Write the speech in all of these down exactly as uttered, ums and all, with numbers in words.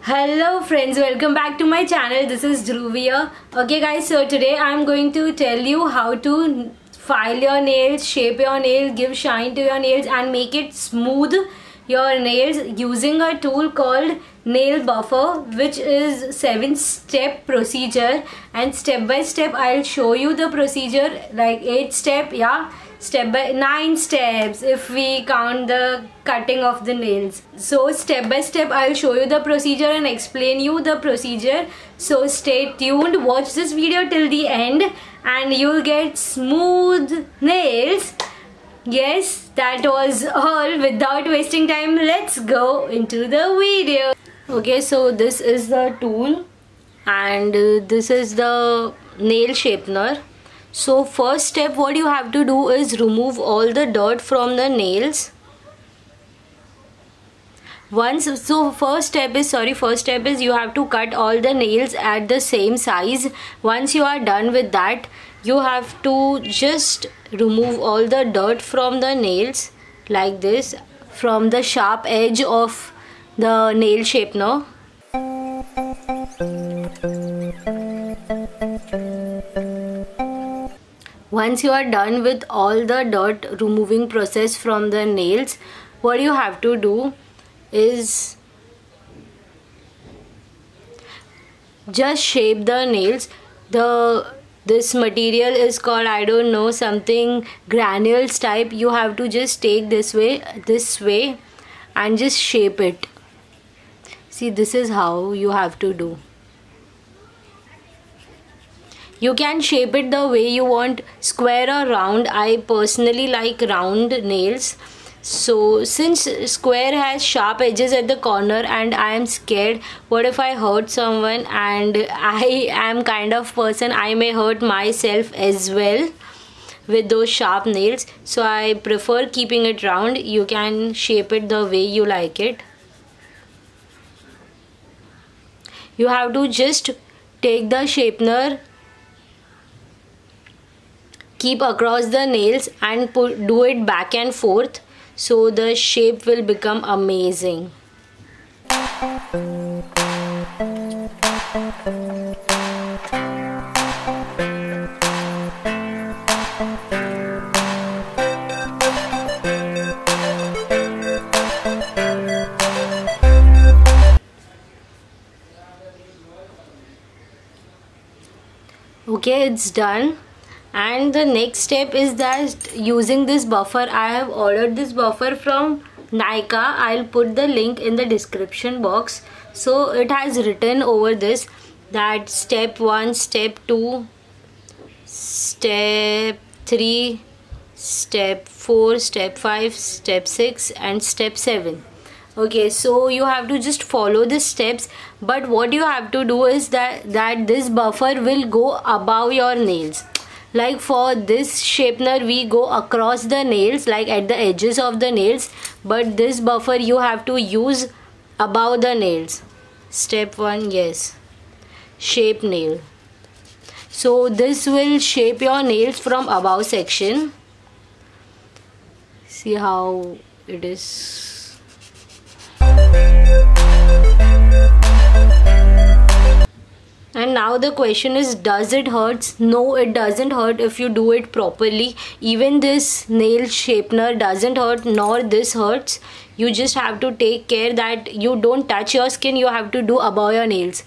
Hello friends, welcome back to my channel. This is Dhruvia. Okay guys, so today I'm going to tell you how to file your nails, shape your nails, give shine to your nails and make it smooth your nails using a tool called nail buffer, which is seven step procedure, and step by step I'll show you the procedure, like eight step, yeah, step by nine steps if we count the cutting of the nails. So step by step I'll show you the procedure and explain you the procedure. So stay tuned, watch this video till the end and you'll get smooth nails. Yes, that was all. Without wasting time, let's go into the video. Okay, so this is the tool and uh, this is the nail shapener. So first step, what you have to do is remove all the dirt from the nails. Once, so first step is, sorry, first step is you have to cut all the nails at the same size. Once you are done with that, you have to just remove all the dirt from the nails like this, from the sharp edge of the nail shapener. Once you are done with all the dirt removing process from the nails, what you have to do is just shape the nails. The this material is called, I don't know, something granules type. You have to just take this way, this way and just shape it. See, this is how you have to do. You can shape it the way you want, square or round. I personally like round nails. So since square has sharp edges at the corner and I am scared, what if I hurt someone, and I am kind of person, I may hurt myself as well with those sharp nails. So I prefer keeping it round. You can shape it the way you like it. You have to just take the shapener, keep across the nails and put, do it back and forth, so the shape will become amazing. Okay, it's done. And the next step is that using this buffer, I have ordered this buffer from Nykaa. I'll put the link in the description box. So it has written over this that step one, step two, step three, step four, step five, step six and step seven. Okay, so you have to just follow the steps, but what you have to do is that that this buffer will go above your nails. Like for this shapener, we go across the nails, like at the edges of the nails, but this buffer you have to use above the nails. Step one, yes, shape nail. So this will shape your nails from above section. See how it is. And now the question is, does it hurt? No, it doesn't hurt if you do it properly. Even this nail shapener doesn't hurt, nor this hurts. You just have to take care that you don't touch your skin. You have to do above your nails.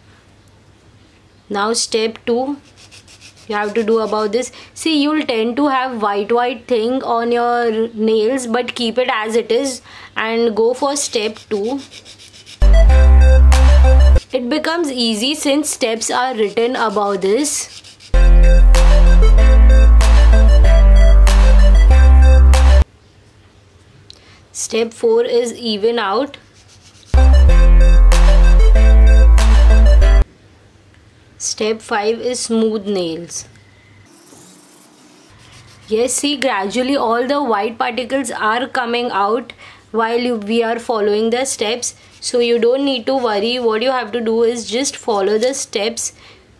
Now step two, you have to do above this. See, you'll tend to have white white thing on your nails, but keep it as it is and go for step two. It becomes easy since steps are written above this. Step four is even out. Step five is smooth nails. Yes, see, gradually all the white particles are coming out while we are following the steps. So you don't need to worry. What you have to do is just follow the steps.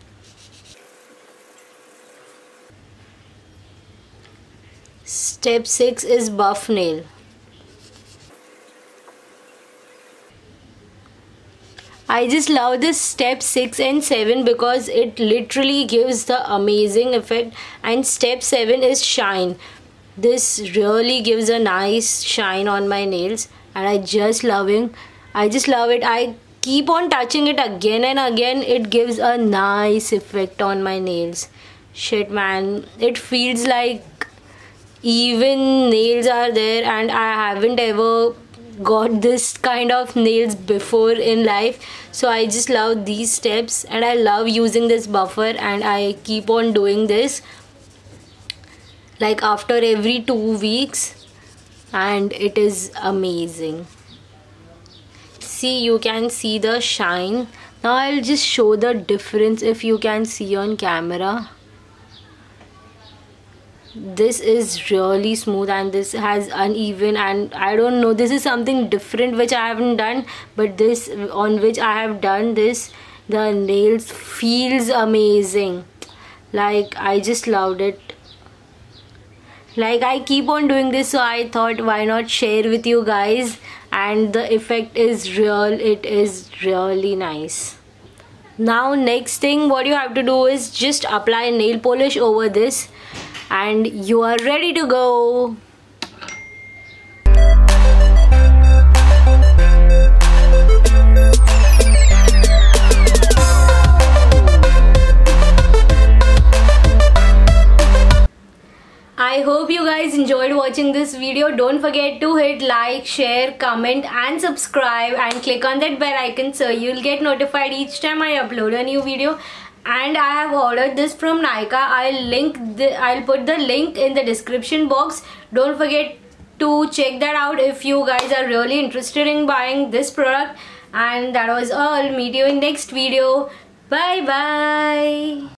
Step six is buff nail. I just love this step six and seven because it literally gives the amazing effect. And step seven is shine. This really gives a nice shine on my nails, and I just loving I just love it. I keep on touching it again and again. It gives a nice effect on my nails. Shit man, it feels like even nails are there, and I haven't ever got this kind of nails before in life. So I just love these steps, and I love using this buffer, and I keep on doing this like after every two weeks, and it is amazing. See, you can see the shine. Now I'll just show the difference if you can see on camera. This is really smooth, and this has uneven, and I don't know, this is something different which I haven't done, but this on which I have done this, the nails feels amazing. Like I just loved it. Like I keep on doing this, so I thought why not share with you guys. And the effect is real. It is really nice. Now next thing what you have to do is just apply nail polish over this, and you are ready to go. I hope you guys enjoyed watching this video. Don't forget to hit like, share, comment and subscribe, and click on that bell icon so you'll get notified each time I upload a new video. And I have ordered this from Nykaa. I'll link the, I'll put the link in the description box. Don't forget to check that out if you guys are really interested in buying this product. And that was all. Meet you in next video. Bye bye.